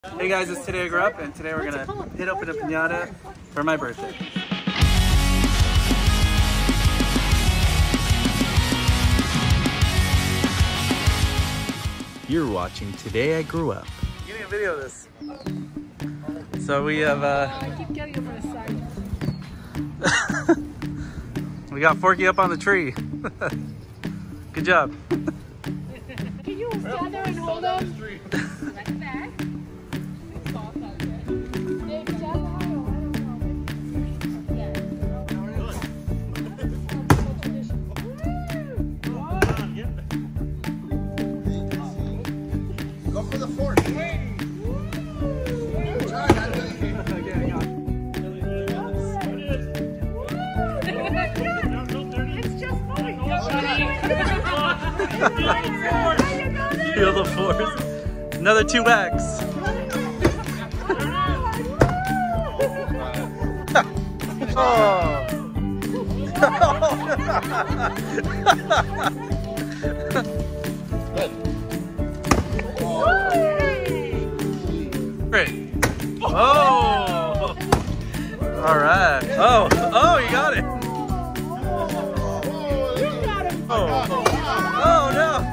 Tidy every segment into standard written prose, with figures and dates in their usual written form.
Hey guys, it's Today I Grew Up, and today we're gonna hit open a piñata for my birthday. You're watching Today I Grew Up. Give me a video of this. So we have I keep getting over the side. we got Forky up on the tree. Good job. Can you stand there and hold him? Right back. It's soft out there. Dave, stand there. Go for the fork. Feel the force. Another 2x. Oh. Great. Oh. All right. Oh, you got it. Oh. Oh no.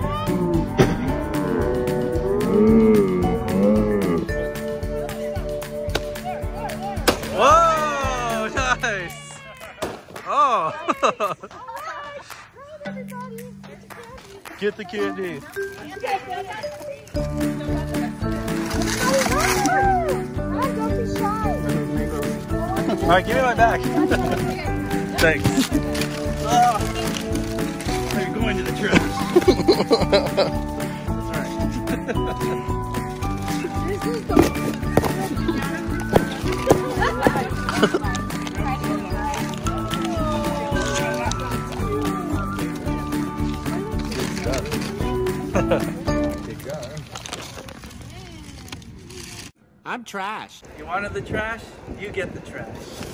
Whoa, nice. Oh. Get the candy. All right, give me my back. Thanks. You're going to the trash. That's right. I'm trash. You wanted the trash? You get the trash.